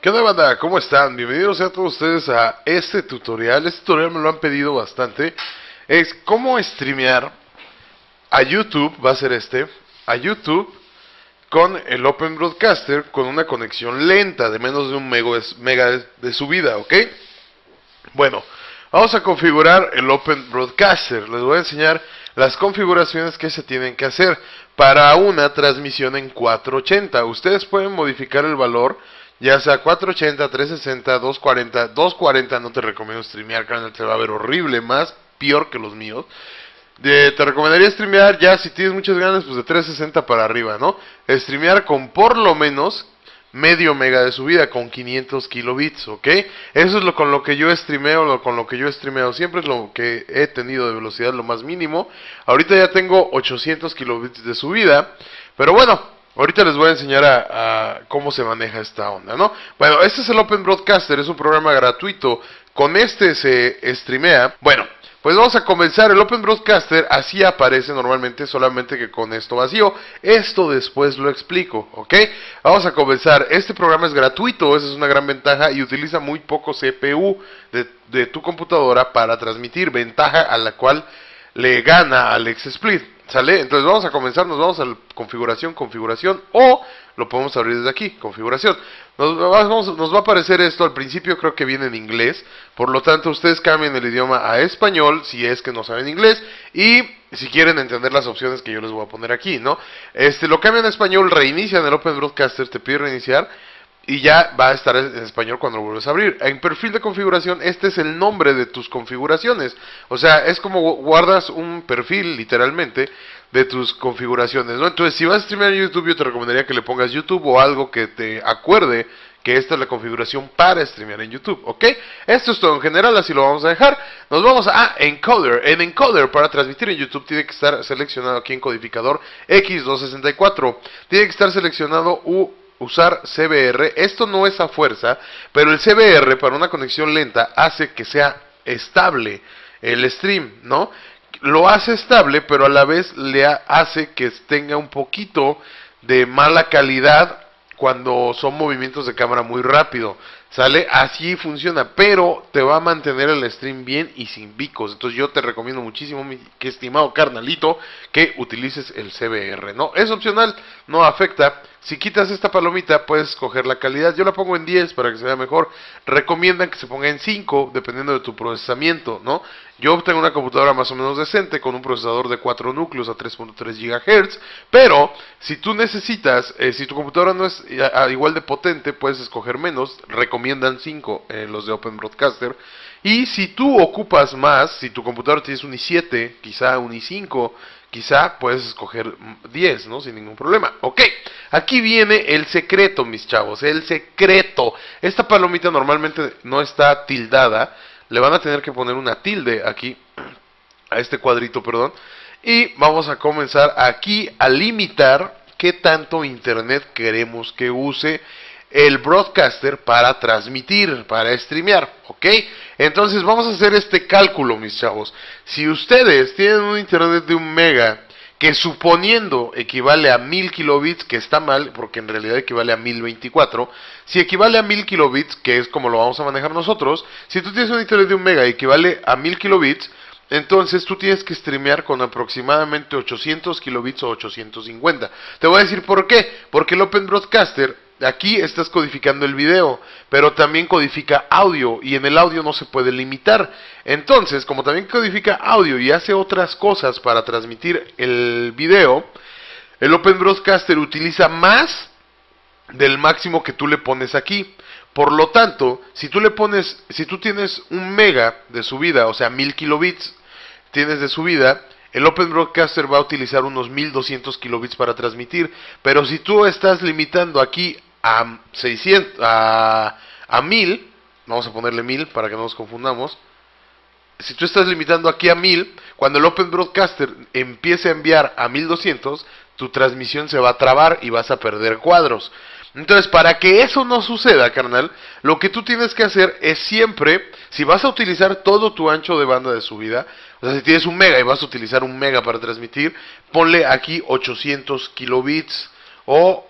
¿Qué onda, banda? ¿Cómo están? Bienvenidos a todos ustedes a este tutorial. Este tutorial me lo han pedido bastante. Es cómo streamear a YouTube, va a ser a YouTube con el Open Broadcaster con una conexión lenta de menos de un mega de subida, ¿ok? Bueno, vamos a configurar el Open Broadcaster. Les voy a enseñar las configuraciones que se tienen que hacer para una transmisión en 480. Ustedes pueden modificar el valor, ya sea 480, 360, 240. 240 no te recomiendo streamear, carnal, te va a ver horrible, más peor que los míos. Te recomendaría streamear ya, si tienes muchas ganas, pues de 360 para arriba, ¿no? Streamear con por lo menos medio mega de subida, con 500 kilobits, ¿ok? Eso es con lo que yo streameo, con lo que yo he streameado siempre, es lo que he tenido de velocidad lo más mínimo. Ahorita ya tengo 800 kilobits de subida, pero bueno, ahorita les voy a enseñar a cómo se maneja esta onda, ¿no? Bueno, este es el Open Broadcaster, es un programa gratuito, con este se streamea. Bueno, pues vamos a comenzar. El Open Broadcaster así aparece normalmente, solamente que con esto vacío. Esto después lo explico, ¿ok? Vamos a comenzar. Este programa es gratuito, esa es una gran ventaja, y utiliza muy poco CPU de tu computadora para transmitir, ventaja a la cual le gana al XSplit, ¿sale? Entonces vamos a comenzar, nos vamos a configuración, o lo podemos abrir desde aquí, configuración. Nos va a aparecer esto al principio, creo que viene en inglés, por lo tanto ustedes cambien el idioma a español si es que no saben inglés, y si quieren entender las opciones que yo les voy a poner aquí, ¿no? Lo cambian a español, reinician el Open Broadcaster, te pide reiniciar, y ya va a estar en español cuando lo vuelves a abrir. En perfil de configuración, este es el nombre de tus configuraciones. O sea, es como guardas un perfil, literalmente, de tus configuraciones, ¿no? Entonces, si vas a streamear en YouTube, yo te recomendaría que le pongas YouTube o algo que te acuerde que esta es la configuración para streamear en YouTube, ¿ok? Esto es todo en general, así lo vamos a dejar. Nos vamos a Encoder. En Encoder, para transmitir en YouTube, tiene que estar seleccionado aquí en codificador X264. Tiene que estar seleccionado usar CBR. Esto no es a fuerza, pero el CBR para una conexión lenta hace que sea estable el stream, ¿no? Lo hace estable, pero a la vez le hace que tenga un poquito de mala calidad cuando son movimientos de cámara muy rápido, ¿sale? Así funciona, pero te va a mantener el stream bien y sin picos. Entonces yo te recomiendo muchísimo, mi estimado carnalito, que utilices el CBR, ¿no? Es opcional, no afecta. Si quitas esta palomita, puedes escoger la calidad. Yo la pongo en 10 para que se vea mejor. Recomiendan que se ponga en 5, dependiendo de tu procesamiento, ¿no? Yo tengo una computadora más o menos decente, con un procesador de 4 núcleos a 3.3 GHz, pero si tú necesitas, si tu computadora no es igual de potente, puedes escoger menos. Recomiendan 5 los de Open Broadcaster. Y si tú ocupas más, si tu computadora tienes un i7, quizá un i5, quizá puedes escoger 10, ¿no? Sin ningún problema. Ok, aquí viene el secreto, mis chavos, el secreto. Esta palomita normalmente no está tildada. Le van a tener que poner una tilde aquí, a este cuadrito, perdón. Y vamos a comenzar aquí a limitar qué tanto internet queremos que use el broadcaster para transmitir, para streamear, ¿ok? Entonces vamos a hacer este cálculo, mis chavos. Si ustedes tienen un internet de 1 mega, que suponiendo equivale a 1000 kilobits, que está mal, porque en realidad equivale a 1024, si equivale a 1000 kilobits, que es como lo vamos a manejar nosotros, si tú tienes un internet de 1 mega y equivale a 1000 kilobits, entonces tú tienes que streamear con aproximadamente 800 kilobits o 850. Te voy a decir por qué. Porque el Open Broadcaster, aquí estás codificando el video, pero también codifica audio, y en el audio no se puede limitar. Entonces, como también codifica audio y hace otras cosas para transmitir el video, el Open Broadcaster utiliza más del máximo que tú le pones aquí. Por lo tanto, si tú tienes 1 mega de subida, o sea 1000 kilobits tienes de subida, el Open Broadcaster va a utilizar unos 1200 kilobits para transmitir. Pero si tú estás limitando aquí a 600, a 1000, vamos a ponerle 1000 para que no nos confundamos. Si tú estás limitando aquí a 1000, cuando el Open Broadcaster empiece a enviar a 1200, tu transmisión se va a trabar y vas a perder cuadros. Entonces, para que eso no suceda, carnal, lo que tú tienes que hacer es siempre, si vas a utilizar todo tu ancho de banda de subida, o sea, si tienes 1 mega y vas a utilizar 1 mega para transmitir, ponle aquí 800 kilobits o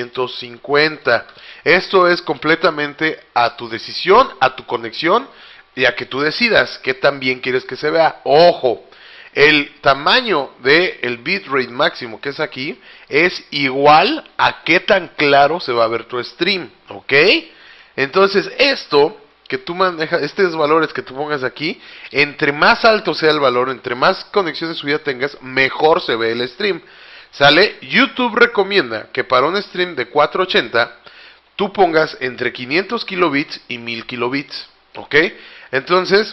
850. Esto es completamente a tu decisión, a tu conexión y a que tú decidas qué tan bien quieres que se vea. Ojo, el tamaño del bitrate máximo que es aquí es igual a qué tan claro se va a ver tu stream, ¿ok? Entonces esto que tú manejas, estos valores que tú pongas aquí, entre más alto sea el valor, entre más conexiones de subida tengas, mejor se ve el stream. ¿Sale? YouTube recomienda que para un stream de 480 tú pongas entre 500 kilobits y 1000 kilobits, ¿ok? Entonces,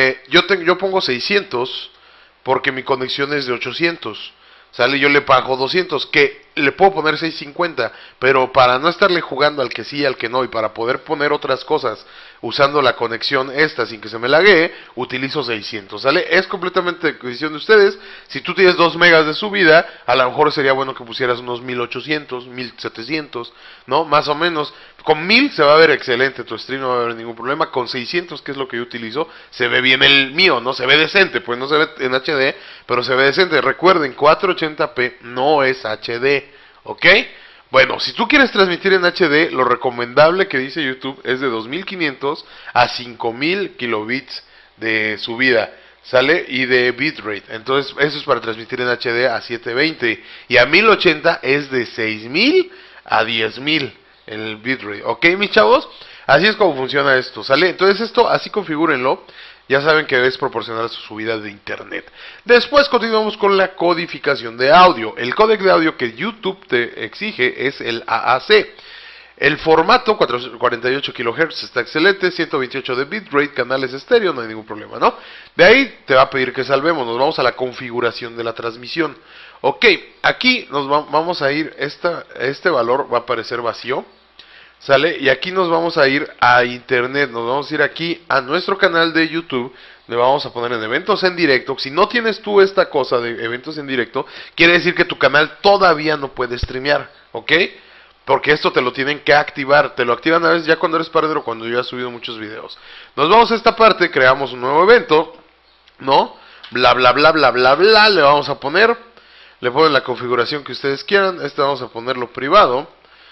yo pongo 600 porque mi conexión es de 800, ¿sale? Yo le pago 200, que le puedo poner 650, pero para no estarle jugando al que sí y al que no, y para poder poner otras cosas usando la conexión esta sin que se me laguee, utilizo 600, ¿sale? Es completamente decisión de ustedes. Si tú tienes 2 megas de subida, a lo mejor sería bueno que pusieras unos 1800, 1700, ¿no? Más o menos. Con 1000 se va a ver excelente tu stream, no va a haber ningún problema. Con 600, que es lo que yo utilizo, se ve bien el mío, ¿no? Se ve decente, pues no se ve en HD, pero se ve decente. Recuerden, 480p no es HD, ¿ok? Bueno, si tú quieres transmitir en HD, lo recomendable que dice YouTube es de 2500 a 5000 kilobits de subida, ¿sale? Y de bitrate. Entonces, eso es para transmitir en HD a 720. Y a 1080 es de 6000 a 10000 el bitrate. ¿Ok, mis chavos? Así es como funciona esto, ¿sale? Entonces, esto así configúrenlo. Ya saben que es proporcional a su subida de internet. Después continuamos con la codificación de audio. El códec de audio que YouTube te exige es el AAC. El formato 48 kHz está excelente, 128 de bitrate, canales estéreo, no hay ningún problema, ¿no? De ahí te va a pedir que salvemos, nos vamos a la configuración de la transmisión. Ok, aquí nos vamos a ir, este valor va a aparecer vacío. ¿Sale? Y aquí nos vamos a ir a internet, nos vamos a ir aquí a nuestro canal de YouTube, le vamos a poner en eventos en directo. Si no tienes tú esta cosa de eventos en directo, quiere decir que tu canal todavía no puede streamear, ¿ok? Porque esto te lo tienen que activar, te lo activan a veces ya cuando eres partner o cuando yo he subido muchos videos. Nos vamos a esta parte, creamos un nuevo evento, ¿no? Bla, bla, bla, bla, bla, bla, le vamos a poner, le ponen la configuración que ustedes quieran, vamos a ponerlo privado.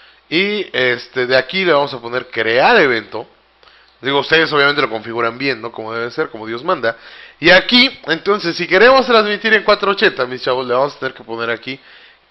Y de aquí le vamos a poner crear evento. Digo, ustedes obviamente lo configuran bien, ¿no? Como debe ser, como Dios manda. Y aquí, entonces, si queremos transmitir en 480, mis chavos, le vamos a tener que poner aquí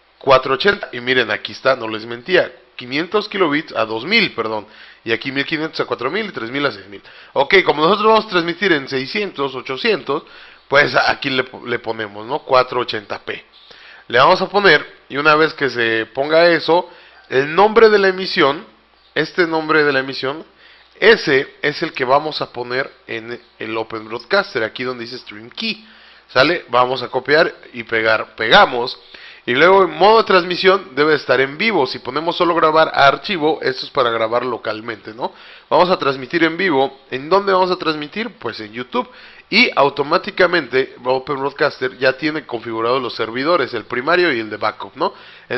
480. Y miren, aquí está, no les mentía, 500 kilobits a 2000, perdón. Y aquí 1500 a 4000 y 3000 a 6000. Ok, como nosotros vamos a transmitir en 600, 800, pues aquí le ponemos, ¿no? 480p. Le vamos a poner, y una vez que se ponga eso, el nombre de la emisión, nombre de la emisión, ese es el que vamos a poner en el Open Broadcaster, aquí donde dice Stream Key, ¿sale? Vamos a copiar y pegar, pegamos, y luego en modo de transmisión debe estar en vivo. Si ponemos solo grabar a archivo, esto es para grabar localmente, ¿no? Vamos a transmitir en vivo. ¿En dónde vamos a transmitir? Pues en YouTube. Y automáticamente Open Broadcaster ya tiene configurados los servidores, el primario y el de backup, ¿no?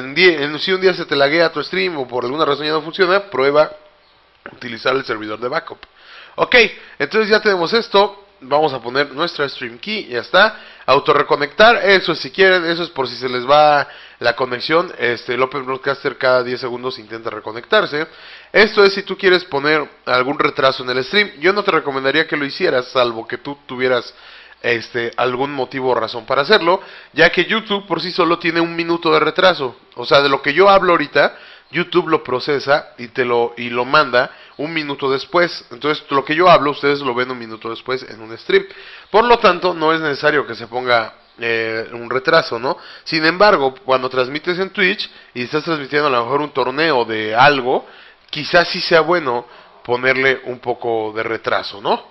Si un día se te laguea tu stream o por alguna razón ya no funciona, prueba utilizar el servidor de backup. Ok, entonces ya tenemos esto. Vamos a poner nuestra Stream Key, ya está. Autorreconectar, eso es si quieren, eso es por si se les va la conexión. El Open Broadcaster cada 10 segundos intenta reconectarse. Esto es si tú quieres poner algún retraso en el stream. Yo no te recomendaría que lo hicieras, salvo que tú tuvieras algún motivo o razón para hacerlo, ya que YouTube por sí solo tiene 1 minuto de retraso. O sea, de lo que yo hablo ahorita, YouTube lo procesa y lo manda 1 minuto después. Entonces, lo que yo hablo, ustedes lo ven 1 minuto después en un stream. Por lo tanto, no es necesario que se ponga un retraso, ¿no? Sin embargo, cuando transmites en Twitch y estás transmitiendo a lo mejor un torneo de algo, quizás sí sea bueno ponerle un poco de retraso, ¿no?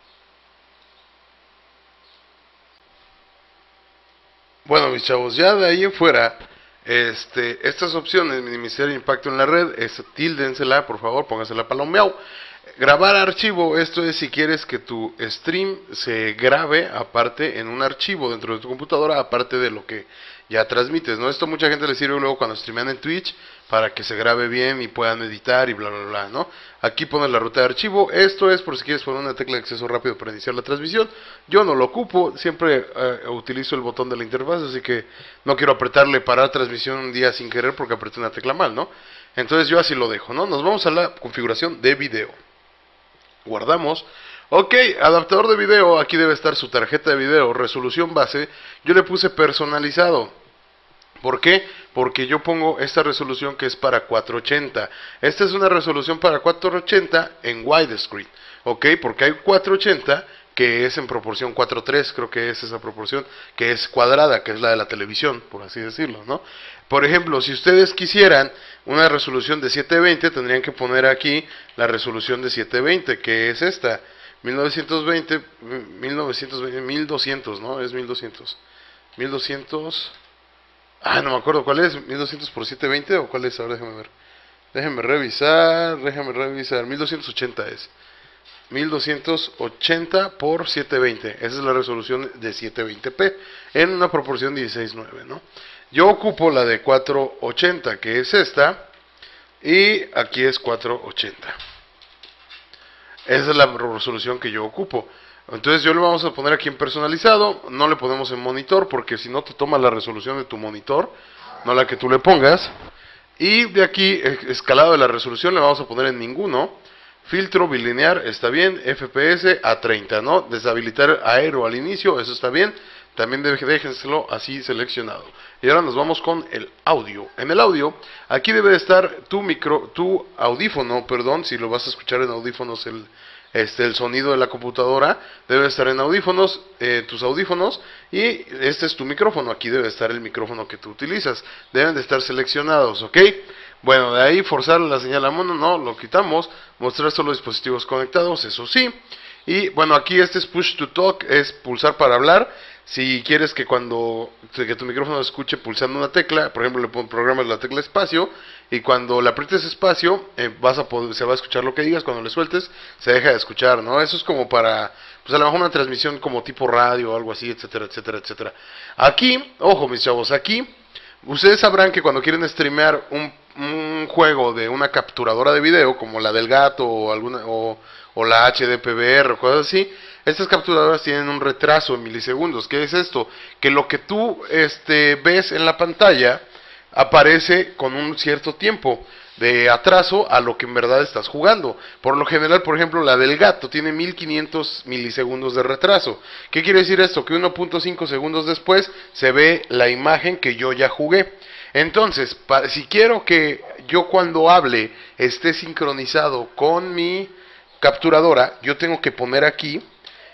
Bueno, mis chavos, ya de ahí en fuera, estas opciones, minimizar el impacto en la red, tíldensela, por favor, póngansela palomeado. Grabar archivo, esto es si quieres que tu stream se grabe aparte en un archivo dentro de tu computadora, aparte de lo que ya transmites, ¿no? Esto a mucha gente le sirve luego cuando streamean en Twitch para que se grabe bien y puedan editar y bla bla bla, ¿no? Aquí pones la ruta de archivo, esto es por si quieres poner una tecla de acceso rápido para iniciar la transmisión. Yo no lo ocupo, siempre utilizo el botón de la interfaz, así que no quiero apretarle parar transmisión un día sin querer porque apreté una tecla mal, ¿no? Entonces yo así lo dejo, ¿no? Nos vamos a la configuración de video. Guardamos. Ok, adaptador de video, aquí debe estar su tarjeta de video, resolución base. Yo le puse personalizado. ¿Por qué? Porque yo pongo esta resolución que es para 480. Esta es una resolución para 480 en widescreen. Ok, porque hay 480 que es en proporción 4:3, creo que es esa proporción, que es cuadrada, que es la de la televisión, por así decirlo, ¿no? Por ejemplo, si ustedes quisieran una resolución de 720, tendrían que poner aquí la resolución de 720, que es esta, 1920, 1200, ¿no? Es 1200. 1200. Ah, no me acuerdo cuál es, 1200 por 720 o cuál es, ahora déjame ver. Déjenme revisar. 1280 es. 1280 por 720. Esa es la resolución de 720p en una proporción 16:9, ¿no? Yo ocupo la de 480, que es esta, y aquí es 480. Esa es la resolución que yo ocupo. Entonces yo le vamos a poner aquí en personalizado, no le ponemos en monitor porque si no te toma la resolución de tu monitor, no la que tú le pongas. Y de aquí, escalado de la resolución, le vamos a poner en ninguno. Filtro bilinear, está bien. FPS a 30, ¿no? Deshabilitar aero al inicio, eso está bien. También déjenselo así seleccionado. Y ahora nos vamos con el audio. En el audio, aquí debe de estar tu audífono, perdón, si lo vas a escuchar en audífonos el sonido de la computadora, debe estar en audífonos, tus audífonos, y este es tu micrófono, aquí debe estar el micrófono que tú utilizas, deben de estar seleccionados, ¿ok? Bueno, de ahí forzar la señal a mono, no, lo quitamos, mostrar solo dispositivos conectados, eso sí, y bueno, aquí este es push to talk, es pulsar para hablar. Si quieres que que tu micrófono escuche pulsando una tecla, por ejemplo, le programas la tecla espacio y cuando le aprietes espacio se va a escuchar lo que digas, cuando le sueltes se deja de escuchar, ¿no? Eso es como para, pues a lo mejor una transmisión como tipo radio o algo así, etcétera, etcétera, etcétera. Aquí, ojo mis chavos, aquí ustedes sabrán que cuando quieren streamear un juego de una capturadora de video como la del gato o la HDPVR o cosas así, estas capturadoras tienen un retraso en milisegundos. ¿Qué es esto? Que lo que tú ves en la pantalla aparece con un cierto tiempo de atraso a lo que en verdad estás jugando. Por lo general, por ejemplo, la del gato tiene 1500 milisegundos de retraso. ¿Qué quiere decir esto? Que 1.5 segundos después se ve la imagen que yo ya jugué. Entonces, si quiero que yo cuando hable esté sincronizado con mi capturadora, yo tengo que poner aquí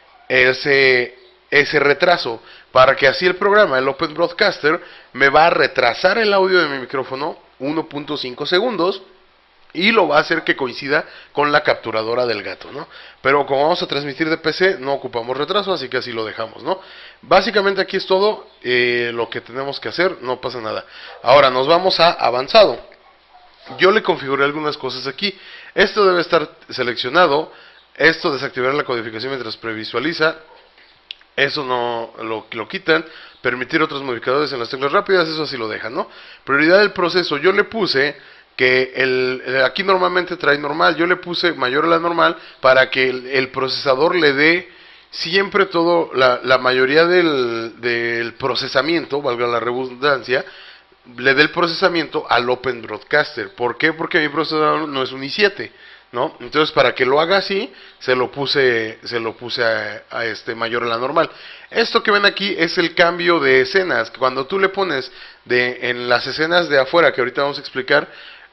ese retraso, para que así el programa, el Open Broadcaster, me va a retrasar el audio de mi micrófono 1.5 segundos y lo va a hacer que coincida con la capturadora del gato, ¿no? Pero como vamos a transmitir de PC, no ocupamos retraso, así que así lo dejamos, ¿no? Básicamente aquí es todo lo que tenemos que hacer, no pasa nada. Ahora nos vamos a avanzado. Yo le configuré algunas cosas aquí. Esto debe estar seleccionado. Esto, desactivar la codificación mientras previsualiza, eso no lo quitan. Permitir otros modificadores en las teclas rápidas, eso sí lo dejan, ¿no? Prioridad del proceso, yo le puse que aquí normalmente trae normal, yo le puse mayor a la normal para que el procesador le dé siempre todo, la mayoría del procesamiento, valga la redundancia, le dé el procesamiento al Open Broadcaster. ¿Por qué? Porque mi procesador no es un i7, ¿no? Entonces para que lo haga así se lo puse a mayor a la normal. Esto que ven aquí es el cambio de escenas. Cuando tú le pones en las escenas de afuera, que ahorita vamos a explicar,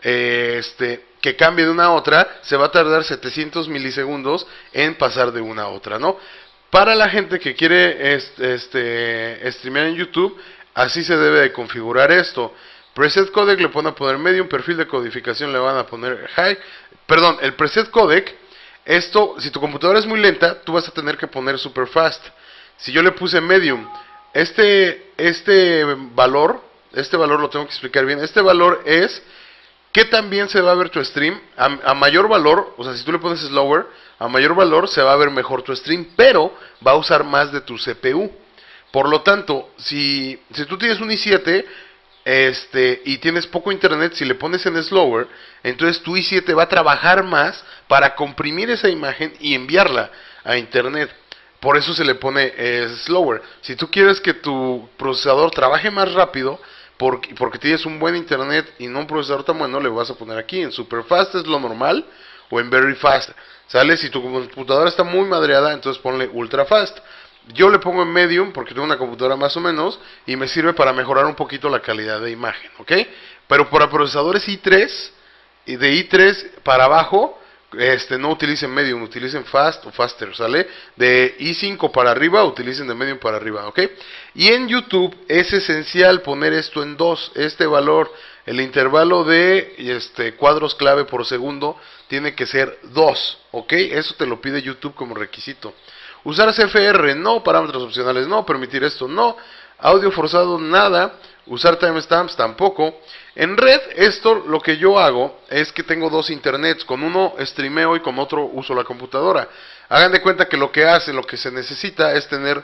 que cambie de una a otra, se va a tardar 700 milisegundos en pasar de una a otra, ¿no? Para la gente que quiere streamear en YouTube, así se debe de configurar esto. Preset codec le van a poner medium, perfil de codificación le van a poner high. Perdón, el preset codec, esto, si tu computadora es muy lenta, tú vas a tener que poner super fast. Si yo le puse medium, este valor lo tengo que explicar bien. Este valor es ¿Qué tan bien se va a ver tu stream? A mayor valor, o sea, si tú le pones slower, a mayor valor se va a ver mejor tu stream, pero va a usar más de tu CPU. Por lo tanto, si tú tienes un i7 y tienes poco internet, si le pones en slower, entonces tu i7 va a trabajar más para comprimir esa imagen y enviarla a internet. Por eso se le pone slower. Si tú quieres que tu procesador trabaje más rápido, porque tienes un buen internet y no un procesador tan bueno, le vas a poner aquí en super fast, es lo normal, o en very fast. ¿Sale? Si tu computadora está muy madreada, entonces ponle ultra fast. Yo le pongo en medium porque tengo una computadora más o menos y me sirve para mejorar un poquito la calidad de imagen, ¿ok? Pero para procesadores i3 y de i3 para abajo, no utilicen medium, utilicen fast o faster, ¿sale? De i5 para arriba, utilicen de medium para arriba, ¿ok? Y en YouTube es esencial poner esto en 2, este valor, el intervalo de cuadros clave por segundo tiene que ser 2, ¿ok? Eso te lo pide YouTube como requisito. Usar CFR, no. Parámetros opcionales, no. Permitir esto, no. Audio forzado, nada. Usar timestamps, tampoco. En red, esto lo que yo hago es que tengo dos internets. Con uno streameo y con otro uso la computadora. Hagan de cuenta que lo que se necesita es tener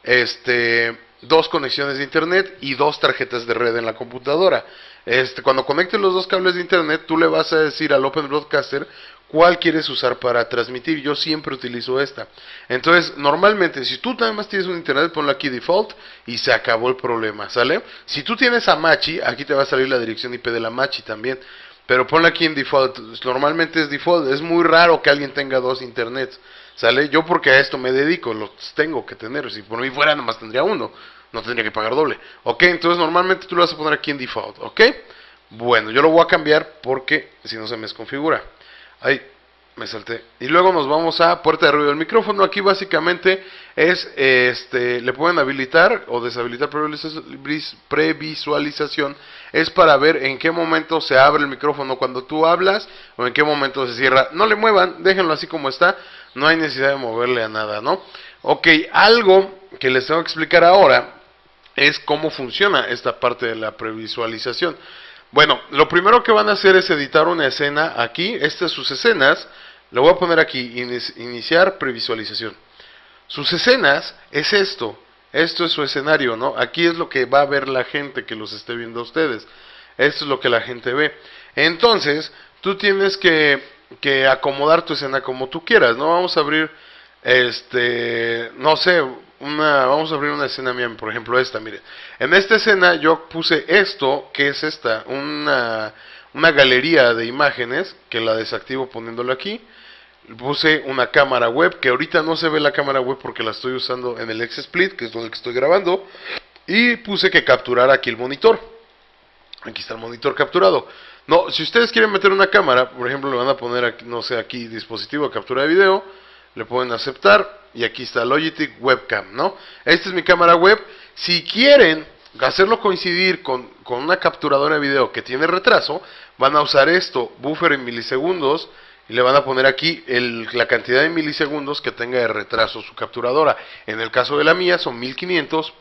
dos conexiones de internet y dos tarjetas de red en la computadora. Cuando conectes los dos cables de internet, tú le vas a decir al Open Broadcaster cuál quieres usar para transmitir. Yo siempre utilizo esta. Entonces, normalmente, si tú nada más tienes un internet, ponlo aquí default y se acabó el problema, ¿sale? Si tú tienes Amachi, aquí te va a salir la dirección IP de la Amachi también, pero ponlo aquí en default. Normalmente es default. Es muy raro que alguien tenga dos internets, ¿sale? Yo porque a esto me dedico, los tengo que tener. Si por mí fuera, nomás tendría uno. No tendría que pagar doble. Ok, entonces normalmente tú lo vas a poner aquí en default, ¿ok? Bueno, yo lo voy a cambiar porque si no se me desconfigura. Ahí, me salté. Y luego nos vamos a puerta de ruido del micrófono. Aquí básicamente es, le pueden habilitar o deshabilitar previsualización. Es para ver en qué momento se abre el micrófono cuando tú hablas o en qué momento se cierra. No le muevan, déjenlo así como está. No hay necesidad de moverle a nada, ¿no? Ok, algo que les tengo que explicar ahora es cómo funciona esta parte de la previsualización. Bueno, lo primero que van a hacer es editar una escena aquí. Estas sus escenas, le voy a poner aquí, iniciar previsualización. Sus escenas es esto es su escenario, ¿no? Aquí es lo que va a ver la gente que los esté viendo a ustedes. Esto es lo que la gente ve. Entonces, tú tienes que acomodar tu escena como tú quieras, ¿no? Vamos a abrir, no sé, vamos a abrir una escena mía, por ejemplo esta, miren. En esta escena yo puse esto, que es esta, una galería de imágenes, que la desactivo poniéndolo aquí. Puse una cámara web, que ahorita no se ve la cámara web porque la estoy usando en el XSplit, que es donde estoy grabando. Y puse que capturara aquí el monitor. Aquí está el monitor capturado. No, si ustedes quieren meter una cámara, por ejemplo, le van a poner aquí, no sé, aquí dispositivo de captura de video, le pueden aceptar y aquí está Logitech Webcam, ¿no? Esta es mi cámara web. Si quieren hacerlo coincidir con una capturadora de video que tiene retraso, van a usar esto, buffer en milisegundos, y le van a poner aquí la cantidad de milisegundos que tenga de retraso su capturadora. En el caso de la mía son 1500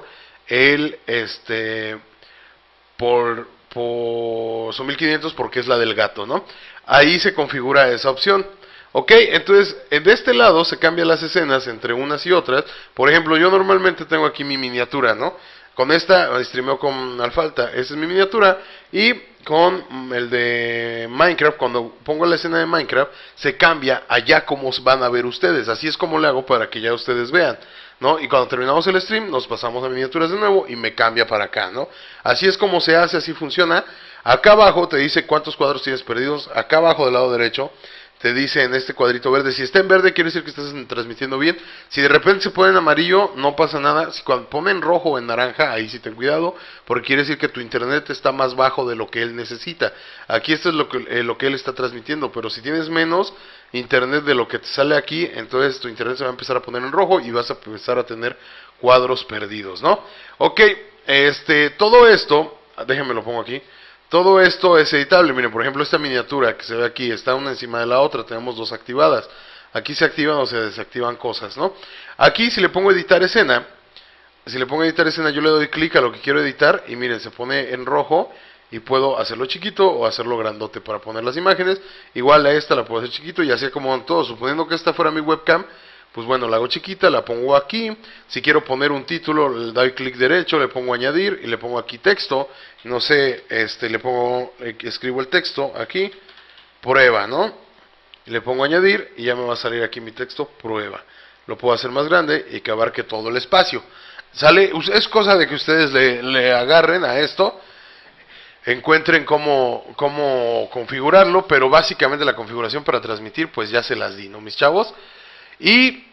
son 1500 porque es la del gato, ¿no? Ahí se configura esa opción. Ok, entonces de este lado se cambian las escenas entre unas y otras. Por ejemplo, yo normalmente tengo aquí mi miniatura, ¿no? Con esta streameo con Alfalta, esa es mi miniatura. Y con el de Minecraft, cuando pongo la escena de Minecraft, se cambia allá como van a ver ustedes. Así es como le hago para que ya ustedes vean, ¿no? Y cuando terminamos el stream, nos pasamos a miniaturas de nuevo y me cambia para acá, ¿no? Así es como se hace, así funciona. Acá abajo te dice cuántos cuadros tienes perdidos. Acá abajo del lado derecho te dice en este cuadrito verde, si está en verde quiere decir que estás transmitiendo bien. Si de repente se pone en amarillo, no pasa nada. Si cuando pone en rojo o en naranja, ahí sí ten cuidado, porque quiere decir que tu internet está más bajo de lo que él necesita. Aquí esto es lo que él está transmitiendo, pero si tienes menos internet de lo que te sale aquí, entonces tu internet se va a empezar a poner en rojo y vas a empezar a tener cuadros perdidos, ¿no? Ok, todo esto, déjenme lo pongo aquí. Todo esto es editable. Miren, por ejemplo, esta miniatura que se ve aquí, está una encima de la otra, tenemos dos activadas. Aquí se activan o se desactivan cosas, ¿no? Aquí si le pongo editar escena, yo le doy clic a lo que quiero editar y miren, se pone en rojo y puedo hacerlo chiquito o hacerlo grandote para poner las imágenes. Igual a esta la puedo hacer chiquito y así como en todo. Suponiendo que esta fuera mi webcam, pues bueno, la hago chiquita, la pongo aquí. Si quiero poner un título, le doy clic derecho, le pongo añadir y le pongo aquí texto. No sé, le pongo, escribo el texto aquí, prueba, ¿no? Le pongo añadir y ya me va a salir aquí mi texto, prueba. Lo puedo hacer más grande y que abarque todo el espacio. Sale, es cosa de que ustedes le agarren a esto, encuentren cómo configurarlo, pero básicamente la configuración para transmitir pues ya se las di, ¿no, mis chavos? Y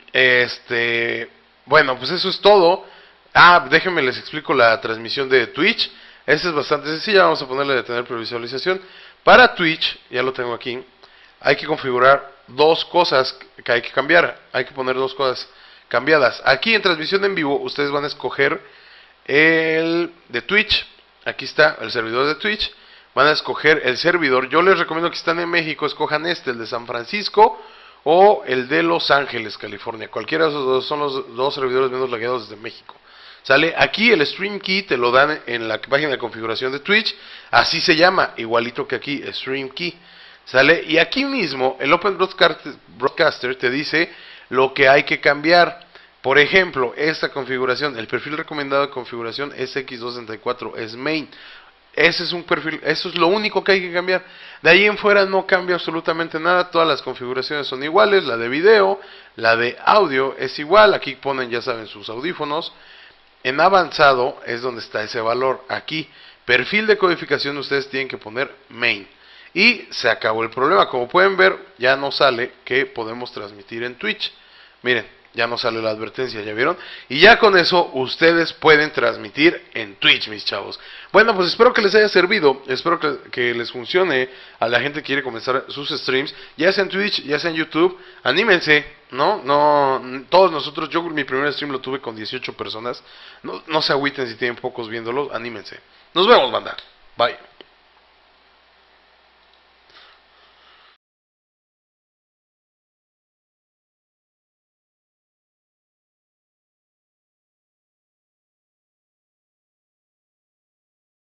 bueno, pues eso es todo. Déjenme les explico la transmisión de Twitch. Esta es bastante sencilla, vamos a ponerle de tener previsualización. Para Twitch, ya lo tengo aquí, hay que configurar dos cosas que hay que cambiar. Hay que poner dos cosas cambiadas. Aquí en transmisión en vivo, ustedes van a escoger el de Twitch. Aquí está el servidor de Twitch. Van a escoger el servidor. Yo les recomiendo que si están en México, escojan el de San Francisco o el de Los Ángeles, California. Cualquiera de esos dos son los dos servidores menos lagueados desde México. ¿Sale? Aquí el Stream Key te lo dan en la página de configuración de Twitch. Así se llama, igualito que aquí, Stream Key. ¿Sale? Y aquí mismo el Open Broadcaster te dice lo que hay que cambiar. Por ejemplo, esta configuración, el perfil recomendado de configuración es X264, es main. Ese es un perfil, eso es lo único que hay que cambiar. De ahí en fuera no cambia absolutamente nada, todas las configuraciones son iguales, la de video, la de audio es igual, aquí ponen, ya saben, sus audífonos. En avanzado es donde está ese valor, aquí, perfil de codificación ustedes tienen que poner main. Y se acabó el problema. Como pueden ver, ya no sale que podemos transmitir en Twitch. Miren, ya no sale la advertencia, ¿ya vieron? Y ya con eso ustedes pueden transmitir en Twitch, mis chavos. Bueno, pues espero que les haya servido. Espero que les funcione a la gente que quiere comenzar sus streams, ya sea en Twitch, ya sea en YouTube. Anímense, ¿no? Todos nosotros, yo mi primer stream lo tuve con 18 personas. No se agüiten si tienen pocos viéndolo, anímense. Nos vemos, banda. Bye.